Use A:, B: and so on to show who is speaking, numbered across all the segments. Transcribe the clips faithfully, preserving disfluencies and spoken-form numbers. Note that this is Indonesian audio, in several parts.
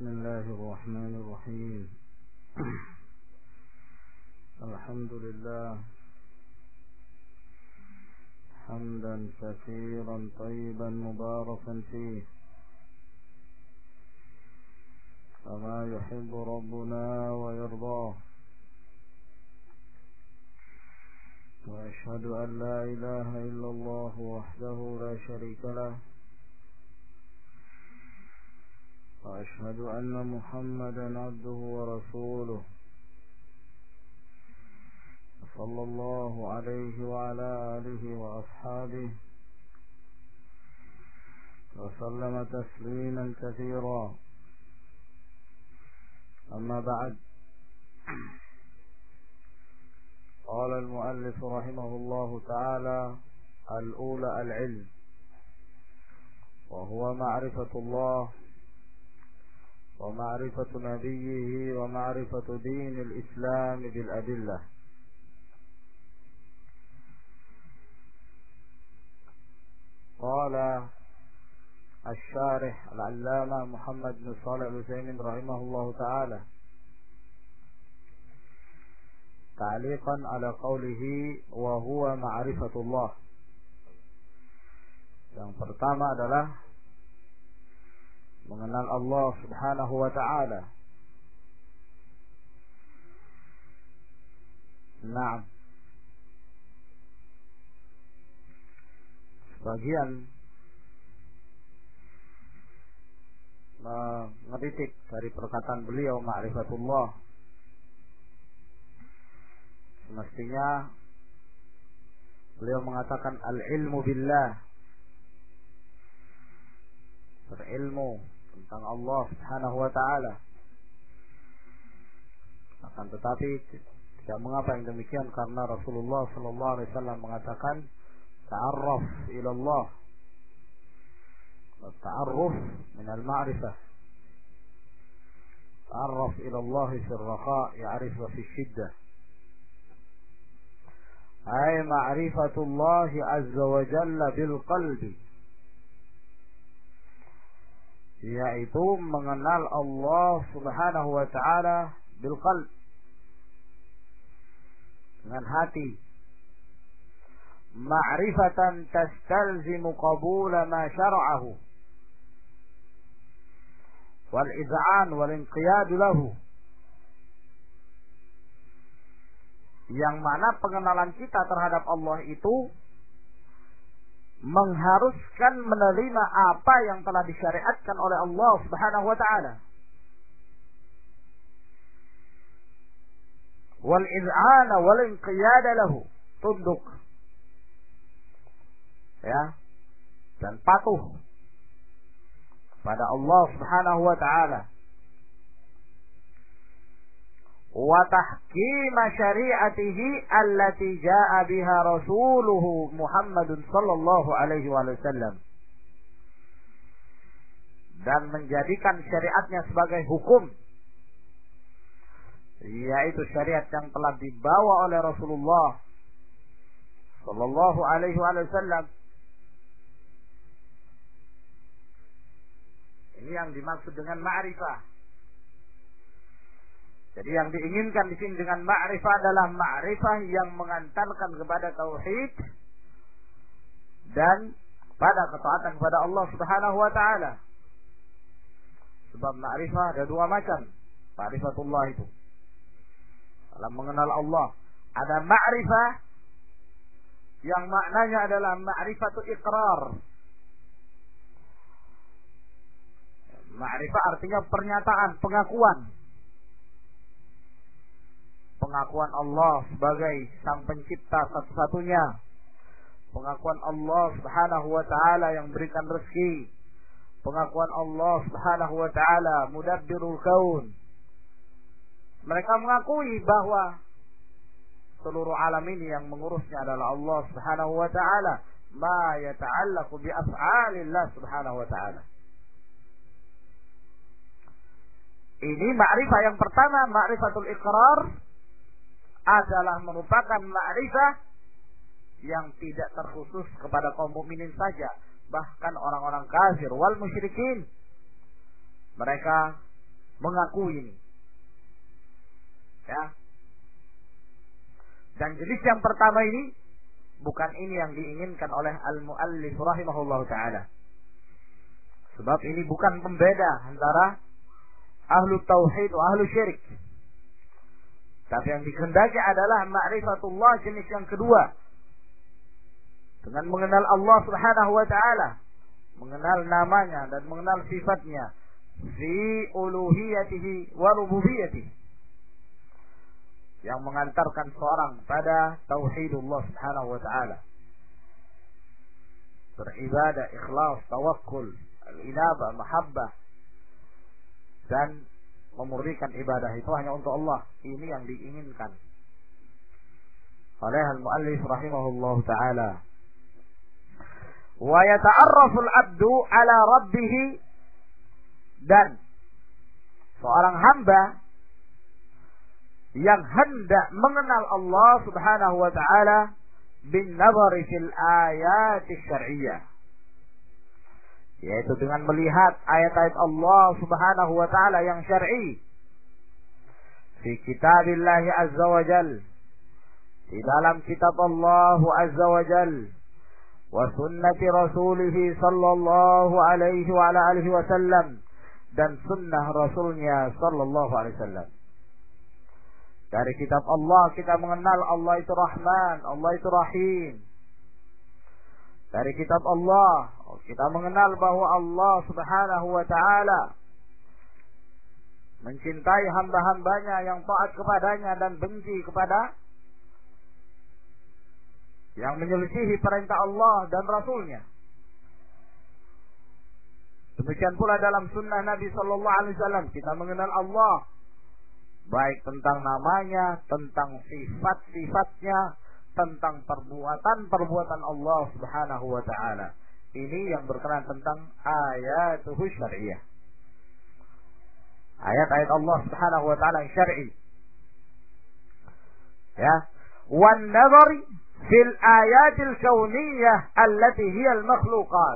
A: بسم الله الرحمن الرحيم. الحمد لله حمدا كثيرا طيبا مباركا فيه كما يحب ربنا ويرضاه، وأشهد أن لا إله إلا الله وحده لا شريك له، وأشهد أن محمدا عبده ورسوله، صلى الله عليه وعلى آله وأصحابه وسلم تسليما كثيرا. أما بعد، قال المؤلف رحمه الله تعالى: الأولى العلم، وهو معرفة الله ومعرفة نبيه ومعرفة دين الإسلام بالأدلة. قال الشارح العلامة محمد بن صالح العثيمين رحمه الله تعالى تعليقا على قوله وهو معرفة الله. Yang pertama adalah mengenal Allah Subhanahu wa ta'ala. Nah, sebagian mengeritik dari perkataan beliau ma'rifatullah. Semestinya beliau mengatakan al-ilmu billah, berilmu tentang Allah Subhanahu wa ta'ala. Akan tetapi tidak mengapa yang demikian, karena Rasulullah sallallahu alaihi wasallam mengatakan ta'arraf ila Allah, wa ta'arruf min al-ma'rifah. Ta'arraf ila Allah fi ar-raqa ya'rifu fi shiddah. Ay ma'rifatullah azza wa jalla bil qalbi, yaitu mengenal Allah Subhanahu wa ta'ala bil qalb, dengan hati. Ma'rifatan tastalzimu qabula ma syara'ahu wal iz'an wal inqiyad lahu, yang mana pengenalan kita terhadap Allah itu mengharuskan menerima apa yang telah disyariatkan oleh Allah Subhanahu wa ta'ala. Wal iz'ana wal inqiyada lahu, tunduk ya dan patuh pada Allah Subhanahu wa ta'ala. Wa tahkim syari'atihi allati jaa'a biha rasuluhu Muhammadun sallallahu alaihi wasallam, dan menjadikan syariatnya sebagai hukum, yaitu syariat yang telah dibawa oleh Rasulullah sallallahu alaihi wasallam. Ini yang dimaksud dengan ma'rifah. Jadi yang diinginkan di sini dengan ma'rifah adalah ma'rifah yang mengantarkan kepada tauhid dan pada ketaatan kepada Allah Subhanahu wa ta'ala. Sebab ma'rifah ada dua macam. Ma'rifatullah itu dalam mengenal Allah, ada ma'rifah yang maknanya adalah ma'rifatu iqrar. Ma'rifah artinya pernyataan, pengakuan. Pengakuan Allah sebagai sang pencipta satu-satunya. Pengakuan Allah Subhanahu wa ta'ala yang berikan rezeki. Pengakuan Allah Subhanahu wa ta'ala mudabbirul kaun. Mereka mengakui bahwa seluruh alam ini yang mengurusnya adalah Allah Subhanahu wa ta'ala. Ma yata'allaqu bi af'alillah Subhanahu wa ta'ala. Ini ma'rifah yang pertama, ma'rifatul iqrar, adalah merupakan ma'rifah yang tidak terkhusus kepada kaum mukminin saja, bahkan orang-orang kafir wal musyrikin, mereka mengakui ini. Ya. Dan jenis yang pertama ini bukan ini yang diinginkan oleh al-muallif rahimahullahu taala. Sebab ini bukan pembeda antara ahlu tauhid wa ahlu syirik. Tapi yang dikehendaki adalah ma'rifatullah jenis yang kedua. Dengan mengenal Allah Subhanahu wa taala, mengenal namanya dan mengenal sifatnya fi uluhiyatihi wa rububiyatihi, yang mengantarkan seorang pada tauhidullah Subhanahu wa taala. Beribadah, ikhlas, tawakkul, al-inabah, mahabbah, dan memurnikan ibadah itu hanya untuk Allah. Ini yang diinginkan oleh al-muallif rahimahullahu taala. Wa yata'arrafu al-'abdu 'ala rabbih, dan seorang hamba yang hendak mengenal Allah Subhanahu wa taala bin nazari fil ayat syar'iyyah, yaitu dengan melihat ayat-ayat Allah Subhanahu wa taala yang syar'i fi kitabillah azza wa jal, di dalam kitab Allah azza wa jal, wa sunnati rasulih sallallahu alaihi wa ala alihi wasallam, dan sunnah rasulnya sallallahu alaihi wasallam. Dari kitab Allah kita mengenal Allah itu Rahman, Allah itu Rahim. Dari kitab Allah kita mengenal bahwa Allah Subhanahu wa taala mencintai hamba-hambanya yang taat kepadanya dan benci kepada yang menyelisihi perintah Allah dan Rasulnya. Demikian pula dalam sunnah Nabi sallallahu alaihi wasallam kita mengenal Allah, baik tentang namanya, tentang sifat-sifatnya, tentang perbuatan-perbuatan Allah Subhanahu wa taala. Ini yang berkenaan tentang ayatuhu syar'iyyah. Ayat-ayat Allah Subhanahu wa taala yang syar'i. Ya, wan nazari fil ayatil kauniyah allati hiya al makhluqat.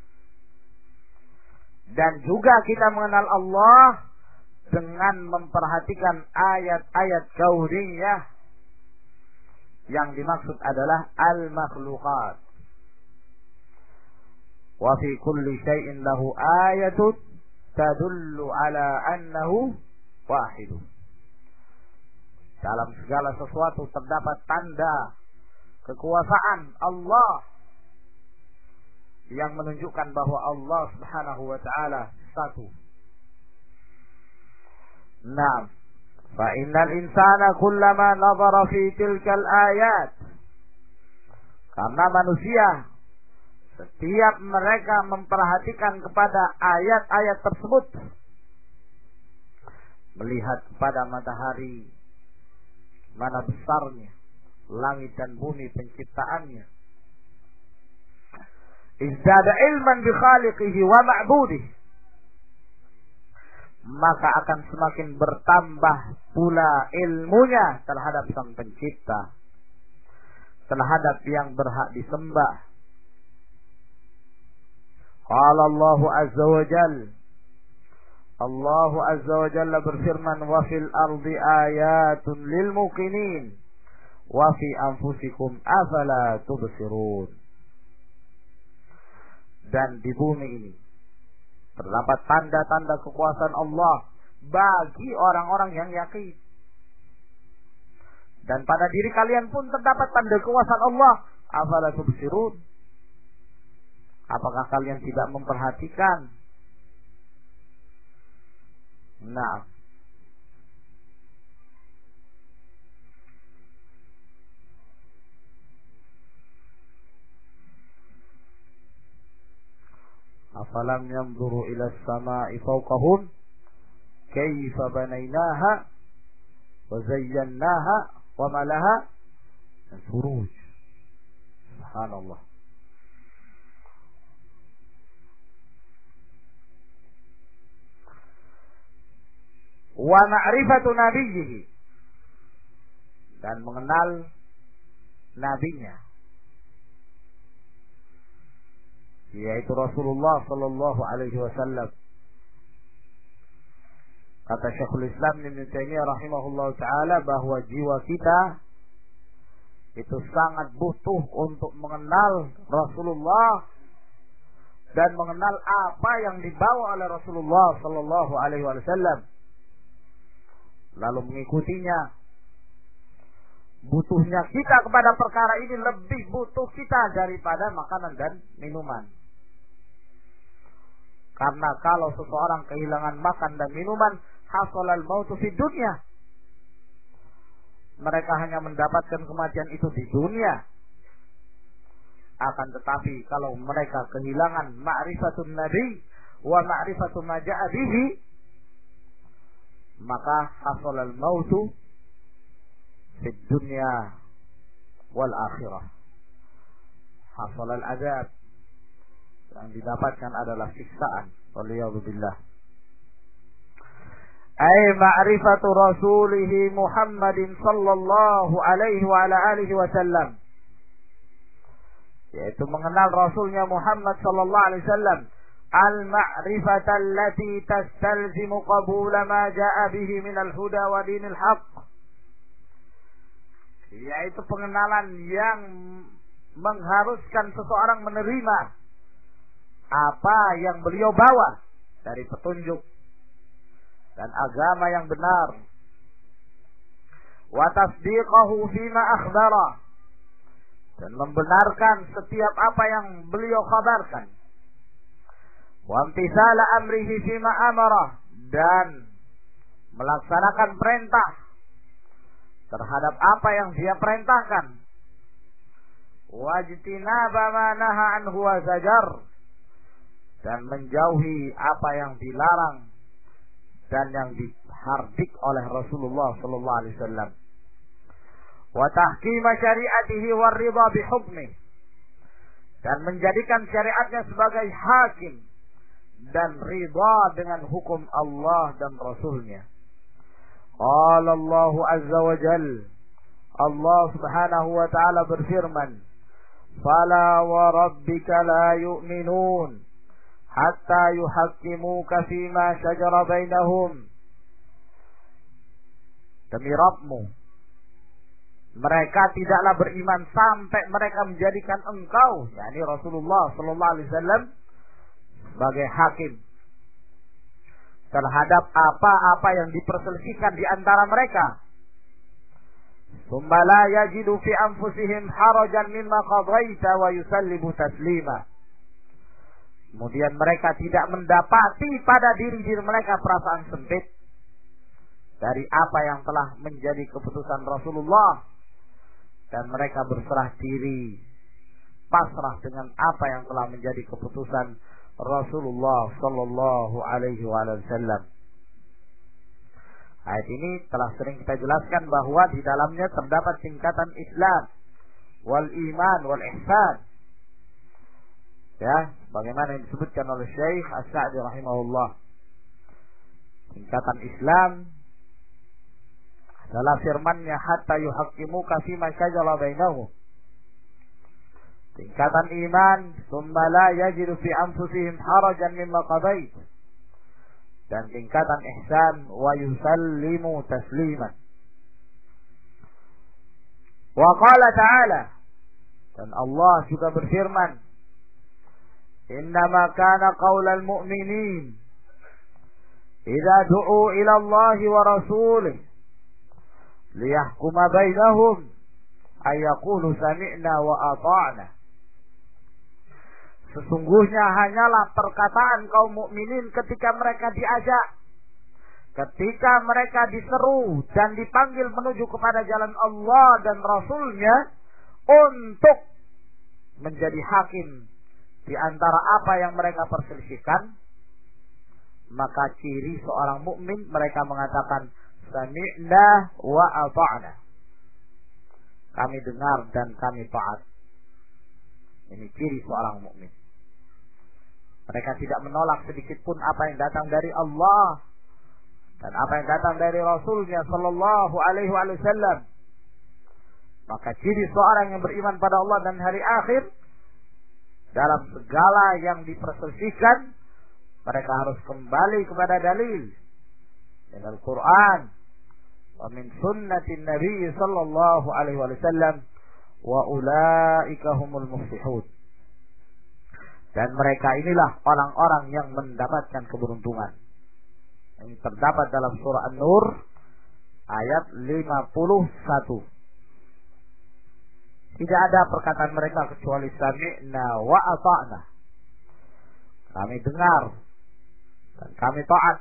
A: Dan juga kita mengenal Allah dengan memperhatikan ayat-ayat kauniyah yang dimaksud adalah al-makhluqat. Wa fi kulli syai'in lahu ayatun tadullu ala annahu wahid. Dalam segala sesuatu terdapat tanda kekuasaan Allah yang menunjukkan bahwa Allah Subhanahu wa taala satu. Naam, fa innal insana kullama nadhara fi tilkal ayat, karena manusia setiap mereka memperhatikan kepada ayat-ayat tersebut, melihat kepada matahari, mana besarnya langit dan bumi penciptaannya, izdada ilman bi khaliqihi wa ma'budihi, maka akan semakin bertambah pula ilmunya terhadap sang pencipta, terhadap yang berhak disembah. Qala Allah azza wa jalla, Allah azza wa jalla berfirman, wa fil ardi ayatun lil muqinin wa fi anfusikum afala tubsirun. Dan di bumi ini terdapat tanda-tanda kekuasaan Allah bagi orang-orang yang yakin. Dan pada diri kalian pun terdapat tanda kekuasaan Allah. Afala tubsirun? Apakah kalian tidak memperhatikan? Nah, afalam yanzuru ila as-sama'i fawqahum kayfa banaynaha wa zayyanaha wa ma laha min furuj. Subhanallah. Wa ma'rifatu nabiyhi, dan mengenal nabinya, yaitu Rasulullah sallallahu alaihi wasallam. Kata Syekhul Islam Ibnu Taimiyah rahimahullah taala bahwa jiwa kita itu sangat butuh untuk mengenal Rasulullah dan mengenal apa yang dibawa oleh Rasulullah sallallahu alaihi wasallam, lalu mengikutinya. Butuhnya kita kepada perkara ini lebih butuh kita daripada makanan dan minuman. Karena kalau seseorang kehilangan makan dan minuman, hasolal mautu fid dunya. Mereka hanya mendapatkan kematian itu di dunia. Akan tetapi kalau mereka kehilangan ma'rifatun nabi wa ma'rifatu ma ja'a bihi, maka hasolal mautu fid dunya wal akhirah. Hasolal azab, yang didapatkan adalah siksaan. Waliyadzubillah. Ay ma'rifatu rasulih Muhammadin sallallahu alaihi wa ala alihi wasallam, yaitu mengenal Rasulnya Muhammad sallallahu alaihi wasallam, al-ma'rifata allati tastalzimu qabula ma ja'a bihi min al-huda wa dinil haqq, yaitu pengenalan yang mengharuskan seseorang menerima apa yang beliau bawa dari petunjuk dan agama yang benar, wa tasdiqahu fima akhbara, dan membenarkan setiap apa yang beliau kabarkan, wa imtithala amrihi fima amara, dan melaksanakan perintah terhadap apa yang dia perintahkan, wajtinaba ma naha anhu wa zajar, dan menjauhi apa yang dilarang dan yang dihardik oleh Rasulullah sallallahu alaihi wasallam, wa tahkim syariatihi war ridha bi hukmi, dan menjadikan syariatnya sebagai hakim dan ridha dengan hukum Allah dan Rasulnya. Qala Allah azza wa jal, Allah subhanahu wa ta'ala berfirman, fala wa rabbika la yu'minun hatta yuhakkimuka fima syajara bainahum. Demi Rabbmu, mereka tidaklah beriman sampai mereka menjadikan engkau, yakni Rasulullah sallallahu alaihi wasallam, sebagai hakim terhadap apa-apa yang diperselisihkan di antara mereka. Tsumma la yajidu fi anfusihim harajan mimma qadaita wa yusallimu taslima. Kemudian mereka tidak mendapati pada diri-diri mereka perasaan sempit dari apa yang telah menjadi keputusan Rasulullah, dan mereka berserah diri, pasrah dengan apa yang telah menjadi keputusan Rasulullah sallallahu alaihi wasallam. Ayat ini telah sering kita jelaskan bahwa di dalamnya terdapat tingkatan Islam wal iman wal ihsan. Ya, bagaimana yang disebutkan oleh Syekh As-Sa'di rahimahullah. Tingkatan Islam adalah firman-Nya hatta yuhaqqimuka fima syajara bainahum. Tingkatan iman, tsumma la yajidu fi anfusihim harajan mimma qadait. Dan tingkatan ihsan, wa yusallimu tasliman. Wa qala ta'ala, dan Allah juga berfirman, innama kana qaulal mu'minin idza du'u ila Allah wa rasulih liyahkuma bainahum ay yaqulu sami'na wa ata'na. Sesungguhnya hanyalah perkataan kaum mukminin ketika mereka diajak, ketika mereka diseru dan dipanggil menuju kepada jalan Allah dan Rasulnya untuk menjadi hakim di antara apa yang mereka perselisihkan, maka ciri seorang mukmin mereka mengatakan sami'na wa ata'na. Kami dengar dan kami taat. Ini ciri seorang mukmin. Mereka tidak menolak sedikit pun apa yang datang dari Allah dan apa yang datang dari Rasulnya sallallahu alaihi wasallam. Maka ciri seorang yang beriman pada Allah dan hari akhir, dalam segala yang diperselisihkan, mereka harus kembali kepada dalil, minal Qur'an wa min sunnatin Nabi sallallahu alaihi wasallam wa ulaika humul muflihun. Dan mereka inilah orang-orang yang mendapatkan keberuntungan. Ini terdapat dalam surah An-Nur ayat lima puluh satu. Tidak ada perkataan mereka kecuali sami'na wa ata'na. Kami dengar dan kami taat.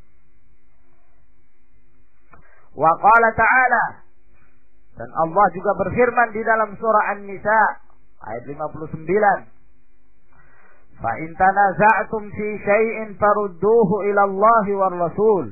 A: Wa qala ta'ala, dan Allah juga berfirman di dalam surah An-Nisa ayat lima puluh sembilan. Fa in tanaza'tum fi syai'in farudduhu ila Allah war Rasul.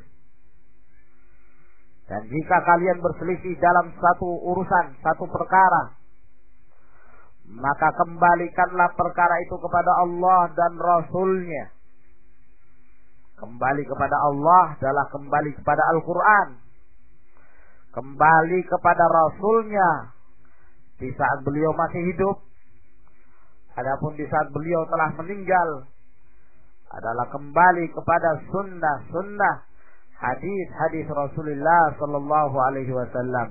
A: Dan jika kalian berselisih dalam satu urusan, satu perkara, maka kembalikanlah perkara itu kepada Allah dan Rasulnya. Kembali kepada Allah adalah kembali kepada Al-Quran, kembali kepada Rasulnya di saat beliau masih hidup. Adapun di saat beliau telah meninggal adalah kembali kepada sunnah-sunnah, hadis-hadis Rasulullah sallallahu alaihi wasallam.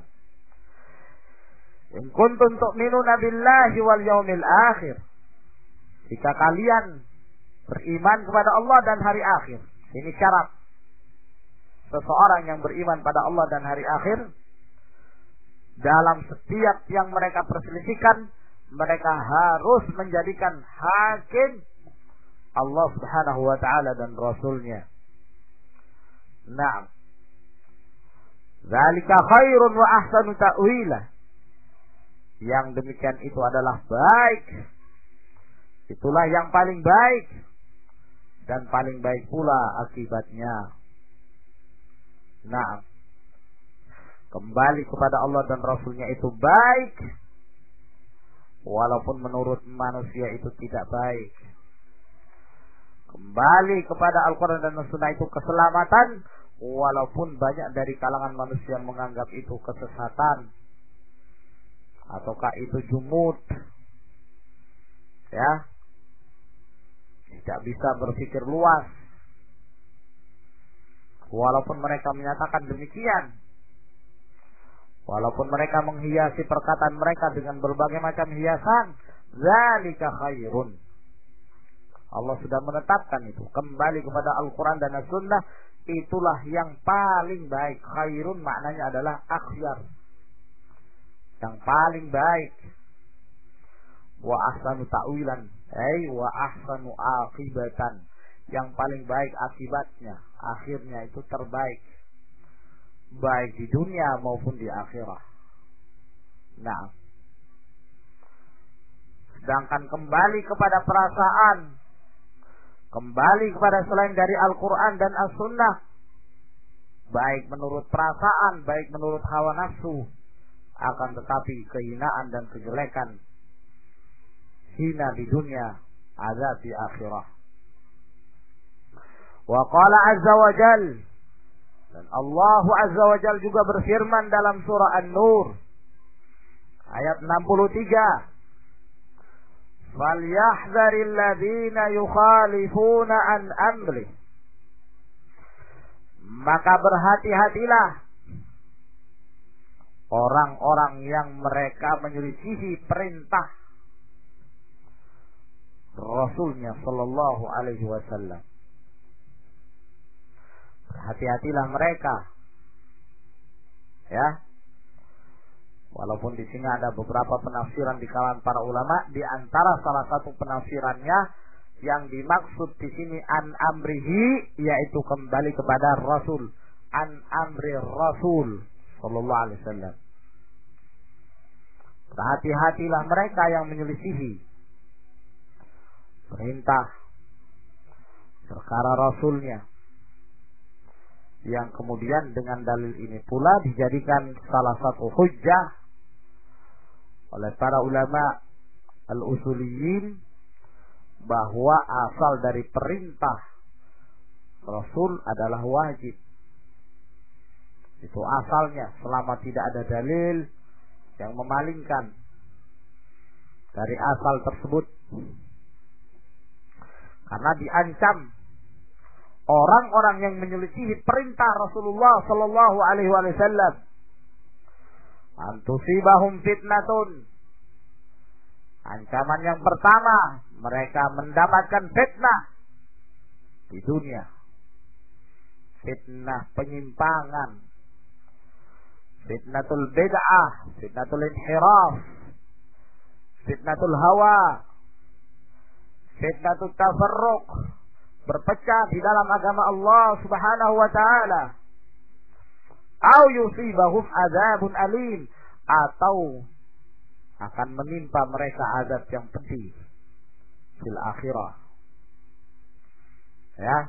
A: In kuntum tu'minuna billahi wal yaumil akhir. Jika kalian beriman kepada Allah dan hari akhir. Ini syarat seseorang yang beriman pada Allah dan hari akhir. Dalam setiap yang mereka perselisihkan, mereka harus menjadikan hakim Allah subhanahu wa ta'ala dan Rasulnya. Naam. Zalika khairun wa ahsanu ta'wila. Yang demikian itu adalah baik. Itulah yang paling baik. Dan paling baik pula akibatnya. Naam. Kembali kepada Allah dan Rasulnya itu baik. Walaupun menurut manusia itu tidak baik. Kembali kepada Al-Quran dan Sunnah itu keselamatan. Walaupun banyak dari kalangan manusia menganggap itu kesesatan. Ataukah itu jumud. Ya. Tidak bisa berpikir luas. Walaupun mereka menyatakan demikian. Walaupun mereka menghiasi perkataan mereka dengan berbagai macam hiasan. Zalika khairun. Allah sudah menetapkan itu. Kembali kepada Al-Quran dan As-Sunnah. Itulah yang paling baik. Khairun maknanya adalah akhyar. Yang paling baik. Wa ahsanu ta'wilan. Ay wa ahsanu akibatan. Yang paling baik akibatnya. Akhirnya itu terbaik. Baik di dunia maupun di akhirat. Nah. Sedangkan kembali kepada perasaan. Kembali kepada selain dari Al-Quran dan As-Sunnah. Baik menurut perasaan. Baik menurut hawa nafsu. Akan tetapi kehinaan dan kejelekan. Hina di dunia. Azab di akhirat. Wa qala azza wa jal. Dan Allah azza wa jal juga berfirman dalam surah An-Nur. Ayat enam puluh tiga. Falyahdharil ladzina yukhalifuna an amri. Maka berhati-hatilah orang-orang yang mereka menyelisihi perintah Rasulnya sallallahu alaihi wasallam. Hati-hatilah mereka. Ya. Walaupun di sini ada beberapa penafsiran di kalangan para ulama, di antara salah satu penafsirannya yang dimaksud di sini an amrihi, yaitu kembali kepada Rasul. An amri Rasul sallallahu alaihi wasallam. Hati-hatilah mereka yang menyelisihi perintah perkara Rasulnya. Yang kemudian dengan dalil ini pula dijadikan salah satu hujjah oleh para ulama al-usuliyin bahwa asal dari perintah Rasul adalah wajib. Itu asalnya selama tidak ada dalil yang memalingkan dari asal tersebut. Karena diancam orang-orang yang menyelisihi perintah Rasulullah sallallahu alaihi wasallam. Antusibahum fitnatun. Ancaman yang pertama, mereka mendapatkan fitnah di dunia. Fitnah penyimpangan, fitnatul bid'ah, fitnatul inhiraf, fitnatul hawa, fitnatul tafarruq, berpecah di dalam agama Allah Subhanahu wa taala. Au yusibahum adzabun alim, atau akan menimpa mereka azab yang pedih fil akhirah. Ya.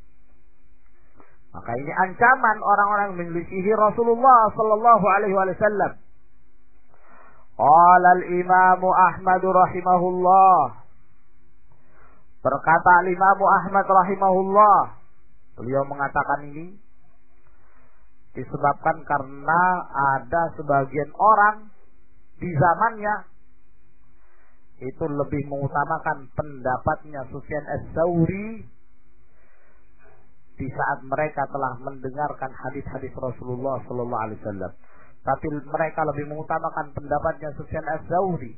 A: Maka ini ancaman orang-orang menyelisihi Rasulullah sallallahu alaihi wasallam. Qala al-Imam Ahmad rahimahullah. Berkata al-Imam Ahmad rahimahullah, beliau mengatakan ini disebabkan karena ada sebagian orang di zamannya itu lebih mengutamakan pendapatnya Sufyan Ats-Tsauri di saat mereka telah mendengarkan hadis-hadis Rasulullah sallallahu alaihi wasallam. Tapi mereka lebih mengutamakan pendapatnya Sufyan Ats-Tsauri.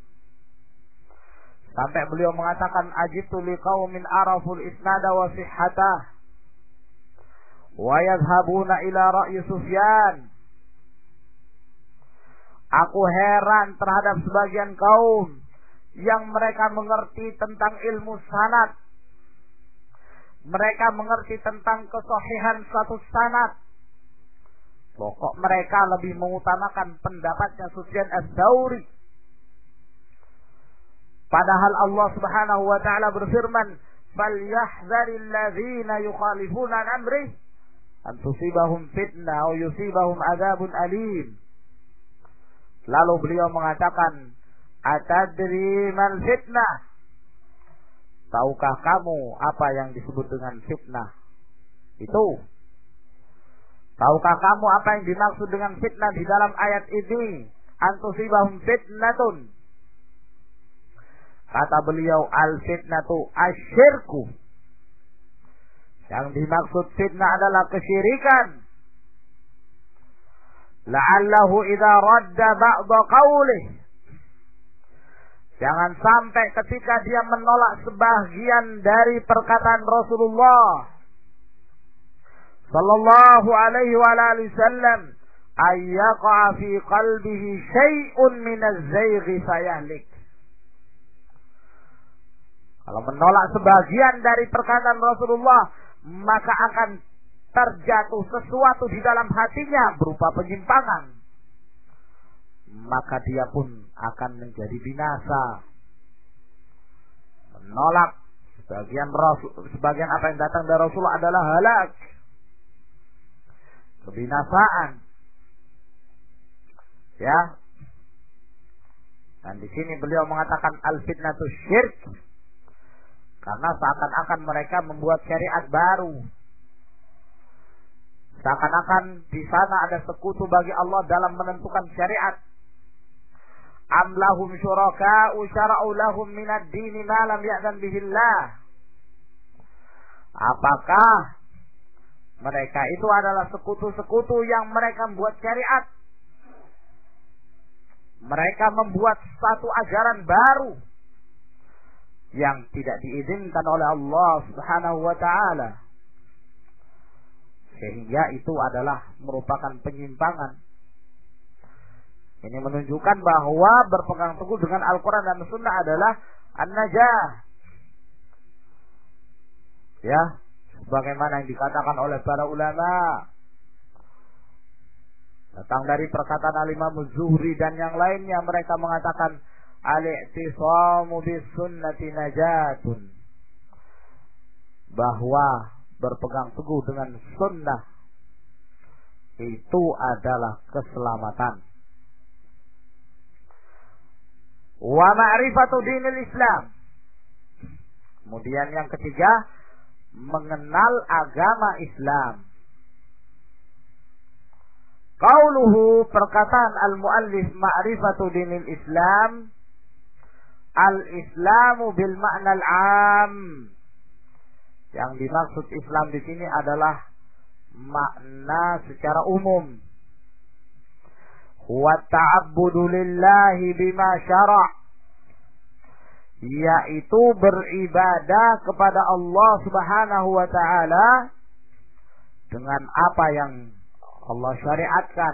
A: Sampai beliau mengatakan, ajibtu liqaumin araful isnada wa sihhatah wa yadhhabuna ila ra'yi Sufyan. Aku heran terhadap sebagian kaum yang mereka mengerti tentang ilmu sanad. Mereka mengerti tentang kesahihan satu sanad. Pokok mereka lebih mengutamakan pendapatnya Sufyan Ats-Tsauri. Padahal Allah Subhanahu wa taala berfirman, "Falyahdharil ladzina yukhalifuna an amrih an tusibahum fitnah aw yusibahum adzabun alim." Lalu beliau mengatakan, "Atadri mal fitnah?" Tahukah kamu apa yang disebut dengan fitnah? Itu. Tahukah kamu apa yang dimaksud dengan fitnah di dalam ayat ini? Antusibahum fitnatun. Kata beliau, al-fitnatu asyirku. Yang dimaksud fitnah adalah kesyirikan. La'allahu idza radda ba'da qawlih. Jangan sampai ketika dia menolak sebagian dari perkataan Rasulullah sallallahu alaihi wa alihi wasallam, ayyaqa fi qalbihi syai'un min az-zayghi fayahlik. Kalau menolak sebagian dari perkataan Rasulullah, maka akan terjatuh sesuatu di dalam hatinya berupa penyimpangan. Maka dia pun akan menjadi binasa. Menolak sebagian Rasul, sebagian apa yang datang dari Rasulullah adalah halak, kebinasaan. Ya. Dan di sini beliau mengatakan al-fitnatu syirk, karena seakan-akan mereka membuat syariat baru. Seakan-akan di sana ada sekutu bagi Allah dalam menentukan syariat. Am lahum syuraka'u syara'u lahum minad dini ma lam ya'zan bihillah. Apakah mereka itu adalah sekutu-sekutu yang mereka membuat syariat? Mereka membuat satu ajaran baru yang tidak diizinkan oleh Allah Subhanahu wa taala. Sehingga itu adalah merupakan penyimpangan. Ini menunjukkan bahwa berpegang teguh dengan Al-Quran dan Sunnah adalah an-najah. Ya, sebagaimana yang dikatakan oleh para ulama. Datang dari perkataan Al-Imam Az-Zuhri dan yang lainnya, mereka mengatakan al-i'tisamu bis-sunnati najatun. Bahwa berpegang teguh dengan sunnah itu adalah keselamatan. Wa ma'rifatu dinil Islam. Kemudian yang ketiga, mengenal agama Islam. Qauluhu, perkataan al-muallif, ma'rifatu dinil Islam, al-Islamu bil ma'na al-'am, Yang dimaksud Islam di sini adalah makna secara umum. Huwa ta'abbudu lillahi bima syara', yaitu beribadah kepada Allah Subhanahu wa taala dengan apa yang Allah syariatkan.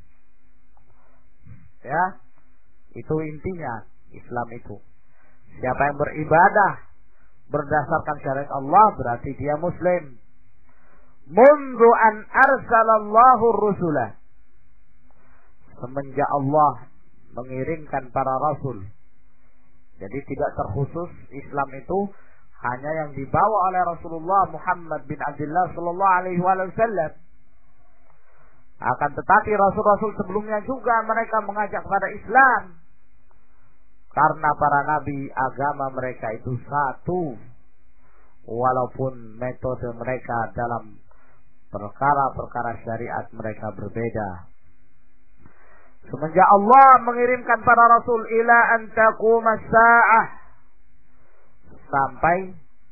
A: Ya, itu intinya Islam itu. Siapa yang beribadah berdasarkan syariat Allah berarti dia muslim. Mundu an arsalallahu rusulah, semenjak Allah mengirimkan para rasul. Jadi tidak terkhusus Islam itu hanya yang dibawa oleh Rasulullah Muhammad bin Abdullah sallallahu alaihi wasallam. Akan tetapi rasul-rasul sebelumnya juga mereka mengajak pada Islam. Karena para nabi agama mereka itu satu. Walaupun metode mereka dalam perkara-perkara syariat mereka berbeda. Semenjak Allah mengirimkan para rasul ila an taqumas sa'ah, sampai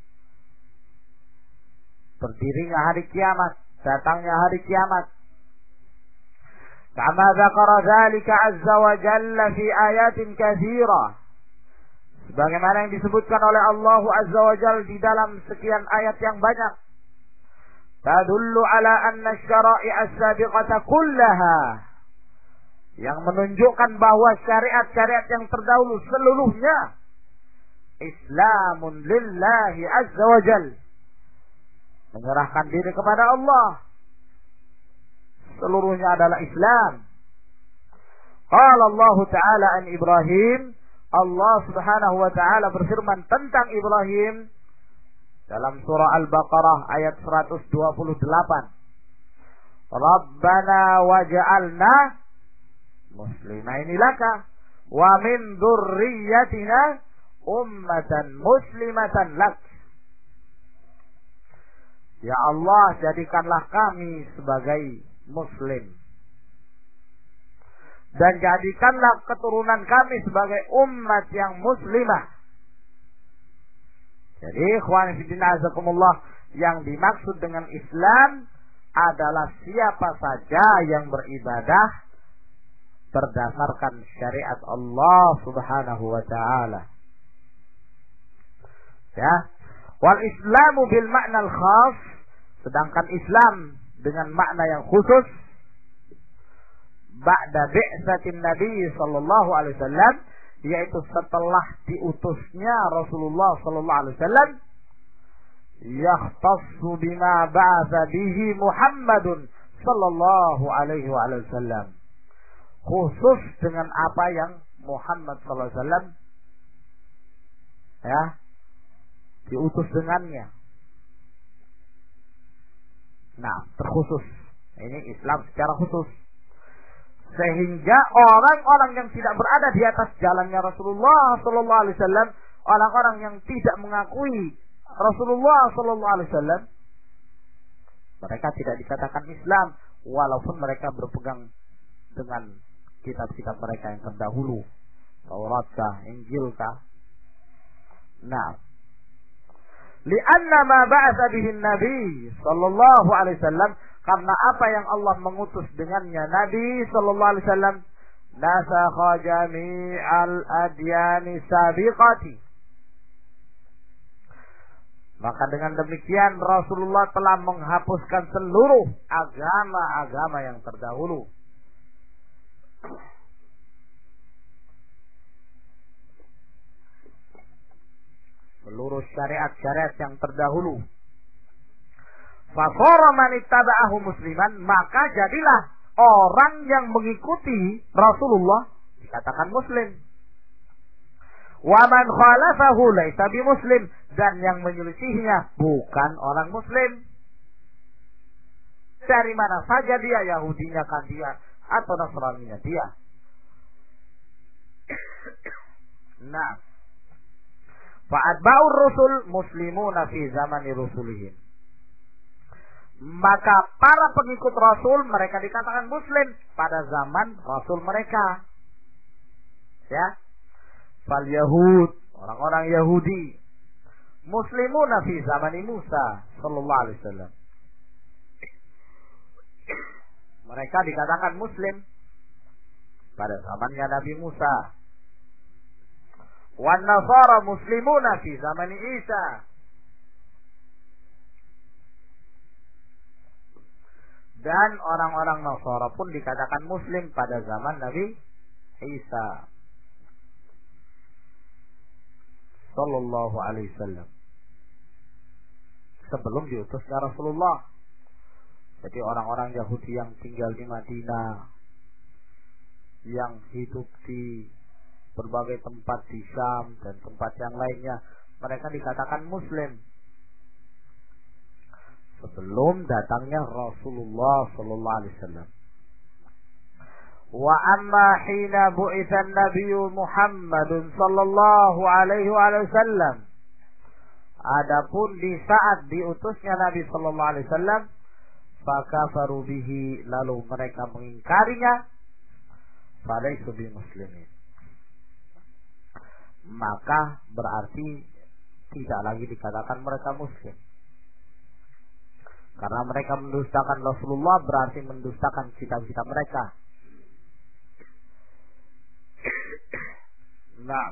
A: berdirinya hari kiamat, datangnya hari kiamat. Kama dzakara dzalika azza wa jalla fi ayatin katsira, sebagaimana yang disebutkan oleh Allah azza wa jalla di dalam sekian ayat yang banyak. Tadullu ala anna asy-syara'i' as-sabiqata kullaha, yang menunjukkan bahwa syariat-syariat yang terdahulu seluruhnya Islamun lillahi azza wa jal, menyerahkan diri kepada Allah, seluruhnya adalah Islam. Qala Allah Ta'ala an Ibrahim, Allah Subhanahu wa Ta'ala berfirman tentang Ibrahim dalam surah Al-Baqarah ayat seratus dua puluh delapan. Rabbana waj'alna muslimaini laka wa min dzurriyyatina ummatan muslimatan lak. Ya Allah, jadikanlah kami sebagai muslim dan jadikanlah keturunan kami sebagai umat yang muslimah. Jadi ikhwan fillah azakumullah, yang dimaksud dengan Islam adalah siapa saja yang beribadah berdasarkan syariat Allah Subhanahu wa taala. Ya. Wal Islamu bil makna al khas, sedangkan Islam dengan makna yang khusus ba'da bi'satin Nabi sallallahu alaihi wasallam, yaitu setelah diutusnya Rasulullah sallallahu alaihi wasallam, yahtassu bima ba'atha bihi Muhammadun sallallahu alaihi wasallam, khusus dengan apa yang Muhammad sallallahu alaihi wasallam ya diutus dengannya. Nah, terkhusus. Ini Islam secara khusus. Sehingga orang-orang yang tidak berada di atas jalannya Rasulullah sallallahu alaihi wasallam, orang-orang yang tidak mengakui Rasulullah sallallahu alaihi wasallam, mereka tidak dikatakan Islam walaupun mereka berpegang dengan kitab-kitab mereka yang terdahulu, Tauratkah, Injilkah. Nah, li'anna ma ba'atha bihi Nabi sallallahu alaihi wasallam, karena apa yang Allah mengutus dengannya Nabi sallallahu alaihi wasallam, nasakha jami'al adyani sabiqati, maka dengan demikian Rasulullah telah menghapuskan seluruh agama-agama yang terdahulu. Seluruh syariat-syariat yang terdahulu. Fasara man ittaba'ahu musliman, maka jadilah orang yang mengikuti Rasulullah dikatakan muslim. Wa man khalafahu laisa bimuslim, dan yang menyelisihinya bukan orang muslim. Dari mana saja dia, Yahudinya kan dia atau Nasraninya dia. Nah, fa'atba'ur rusul muslimuna fi zamani rusulihim, maka para pengikut Rasul mereka dikatakan muslim pada zaman Rasul mereka. Ya. Fal Yahud, orang-orang Yahudi, muslimuna fi zamani Musa sallallahu alaihi wasallam. Mereka dikatakan muslim pada zamannya Nabi Musa. Wan nasara muslimuna fi zamani Isa. Dan orang-orang Nasara pun dikatakan muslim pada zaman Nabi Isa sallallahu alaihi wasallam. Sebelum diutusnya Rasulullah. Jadi orang-orang Yahudi yang tinggal di Madinah, yang hidup di berbagai tempat di Syam dan tempat yang lainnya, mereka dikatakan muslim sebelum datangnya Rasulullah sallallahu alaihi wasallam. Wa amma hina bu'itha an-nabiy Muhammad sallallahu alaihi wasallam. Adapun di saat diutusnya Nabi sallallahu alaihi wasallam, fakafaru bihi, lalu mereka mengingkarinya, falaisu bi muslimin. Maka berarti tidak lagi dikatakan mereka muslim. Karena mereka mendustakan Rasulullah, berarti mendustakan cita-cita mereka. Nah,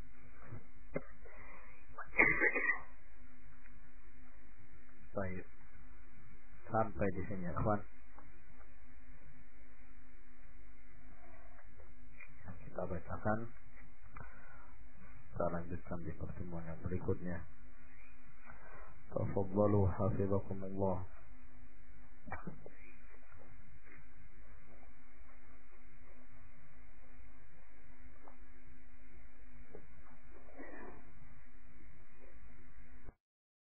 A: baik, sampai di sini, kawan. Kita bacakan, kita lanjutkan di pertemuan yang berikutnya. Tafadhalu hafizakumullah.